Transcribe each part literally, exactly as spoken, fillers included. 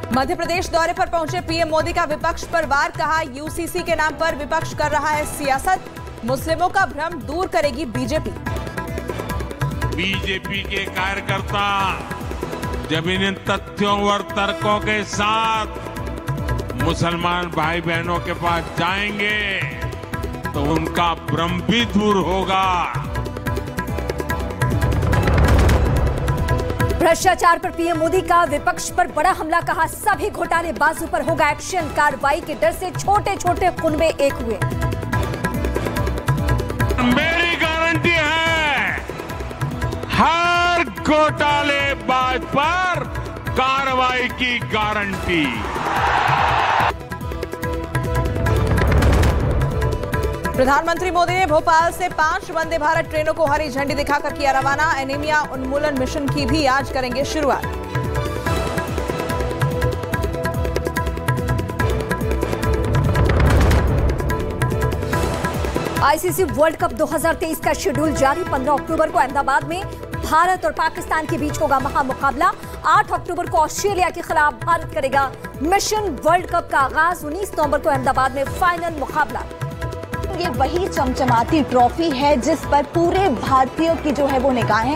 मध्य प्रदेश दौरे पर पहुंचे पीएम मोदी का विपक्ष पर वार, कहा यूसीसी के नाम पर विपक्ष कर रहा है सियासत, मुस्लिमों का भ्रम दूर करेगी बीजेपी। बीजेपी के कार्यकर्ता जब इन तथ्यों और तर्कों के साथ मुसलमान भाई बहनों के पास जाएंगे तो उनका भ्रम भी दूर होगा। भ्रष्टाचार पर पीएम मोदी का विपक्ष पर बड़ा हमला, कहा सभी घोटाले बाजू पर होगा एक्शन, कार्रवाई के डर से छोटे छोटे कुनबे एक हुए। मेरी गारंटी है हर घोटालेबाज पर कार्रवाई की गारंटी। प्रधानमंत्री मोदी ने भोपाल से पांच वंदे भारत ट्रेनों को हरी झंडी दिखाकर किया रवाना। एनीमिया उन्मूलन मिशन की भी आज करेंगे शुरुआत। आईसीसी वर्ल्ड कप दो हज़ार तेईस का शेड्यूल जारी। पंद्रह अक्टूबर को अहमदाबाद में भारत और पाकिस्तान के बीच होगा महामुकाबला। आठ अक्टूबर को ऑस्ट्रेलिया के खिलाफ भारत करेगा मिशन वर्ल्ड कप का आगाज। उन्नीस नवंबर को अहमदाबाद में फाइनल मुकाबला। ये वही चमचमाती ट्रॉफी है जिस पर पूरे भारतीयों की जो है वो निगाहें।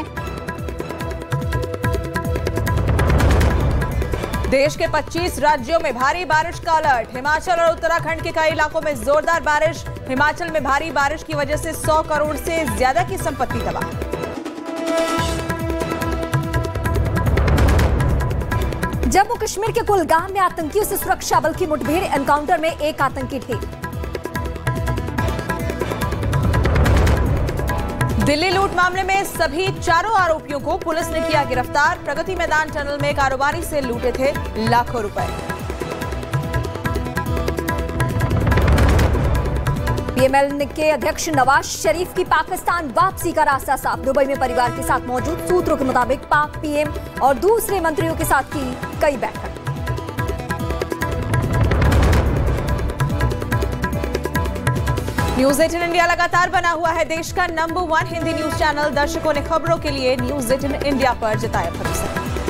देश के पच्चीस राज्यों में भारी बारिश का अलर्ट। हिमाचल और उत्तराखंड के कई इलाकों में जोरदार बारिश। हिमाचल में भारी बारिश की वजह से सौ करोड़ से ज्यादा की संपत्ति तबाह। जम्मू कश्मीर के कुलगाम में आतंकियों से सुरक्षा बल की मुठभेड़, एनकाउंटर में एक आतंकी ढेर। दिल्ली लूट मामले में सभी चारों आरोपियों को पुलिस ने किया गिरफ्तार। प्रगति मैदान टनल में कारोबारी से लूटे थे लाखों रुपए। पीएमएल के अध्यक्ष नवाज शरीफ की पाकिस्तान वापसी का रास्ता साफ। दुबई में परिवार के साथ मौजूद सूत्रों के मुताबिक पाक पीएम और दूसरे मंत्रियों के साथ की कई बैठक। न्यूज एटीन इंडिया लगातार बना हुआ है देश का number one Hindi news channel. दर्शकों ने खबरों के लिए न्यूज एटीन इंडिया पर जताया भरोसा।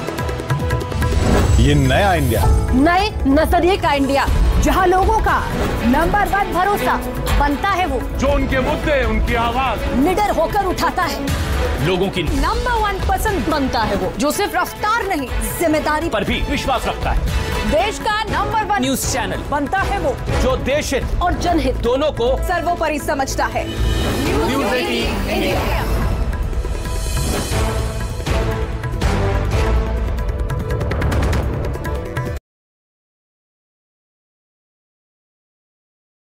ये नया इंडिया, नए नजरिए का इंडिया, जहां लोगों का नंबर वन भरोसा बनता है, वो जो उनके मुद्दे, उनकी आवाज निडर होकर उठाता है, लोगों की नंबर वन पसंद बनता है, वो जो सिर्फ रफ्तार नहीं जिम्मेदारी पर भी विश्वास रखता है। देश का नंबर वन न्यूज चैनल बनता है वो जो देश हित और जनहित दोनों को सर्वोपरि समझता है। News eighteen India.